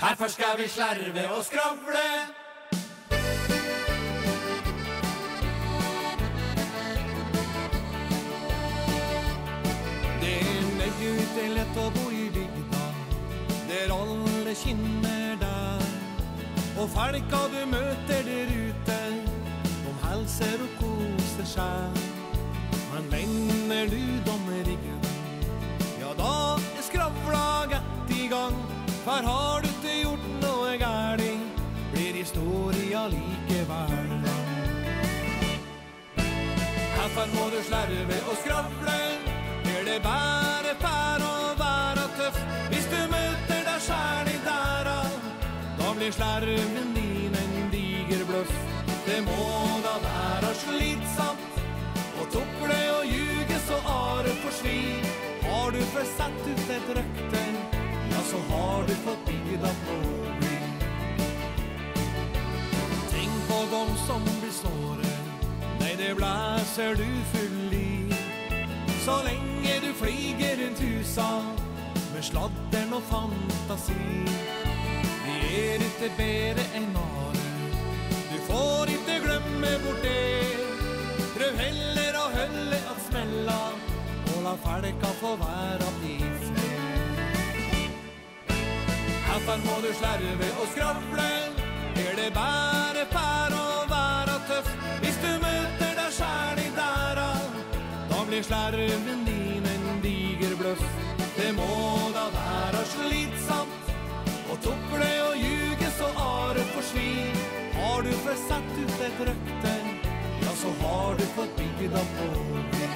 Herfor skal vi slarve og skravle. Det legger ut det lett å bo i bygda, der alle kinner der. Og folka du møter der ute, de helser og koser seg. Men vender du dommeriggen, ja da er skravla gett i gang. For har du ikke gjort noe gærlig, blir historia likevel. Herfor må du slarve og skravle, er det bare fær å være tøff. Hvis du møter deg selv i dæra, da blir slarven din en diger bløff. Det må da være slitsamt å tukle og ljuge så are forsvin. Har du først satt ut et røkte, ja, så har du fått bygda på bli. Tenk på dem som blir såre, nei, det blæser du full i. Så lenge du flyger rundt husa med sladderen og fantasi. Vi er ikke bedre enn are, du får ikke glemme bort det. Prøv heller å holde at smella, og la felka få være i fred. Herfor må du slarve og skravle, er det bare fær å være tøff. Hvis du møter deg selv i dæra, da blir slarven din en diger bløff. Det må da være slitsamt å tukle og ljuge så are forsvin. Har du først satt ut et røkte, ja, så har du fått bygda på bli.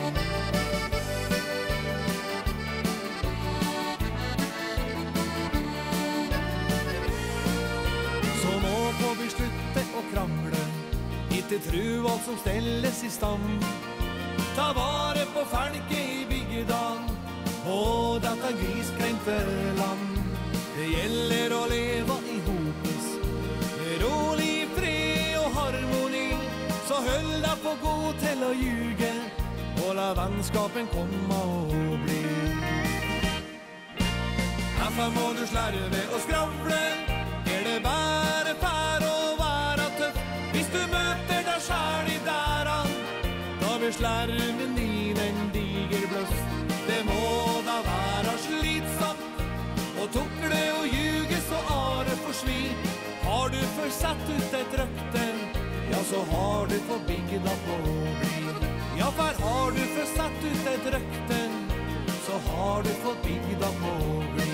Får vi slutte å krangle, ikke tru alt som stelles i stand. Ta vare på folket i bygda, og dette griskremte land. Det gjelder å leve i hopes, med rolig fred og harmoni. Så hold deg på god til å ljuge, og la vennskapen komme og bli. Herfor må du slarve og skravle, er det bare fær å være tøff. Hvis du møter deg selv i dæra, da blir slarven din en diger bløff. Det må da være slitsamt å tukle og ljuge så are forsvin. Har du først satt ut et røkte, ja, så har du fått bygda på bli. Ja, for har du først satt ut et røkte, så har du fått bygda på bli.